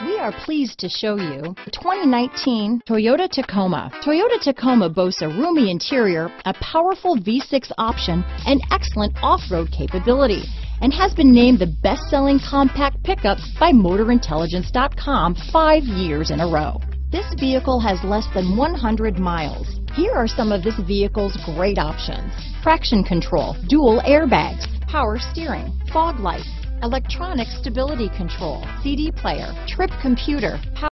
We are pleased to show you the 2019 Toyota Tacoma. Toyota Tacoma boasts a roomy interior, a powerful V6 option, and excellent off-road capability, and has been named the best-selling compact pickup by MotorIntelligence.com 5 years in a row. This vehicle has less than 100 miles. Here are some of this vehicle's great options: traction control, dual airbags, power steering, fog lights, electronic stability control, CD player, trip computer,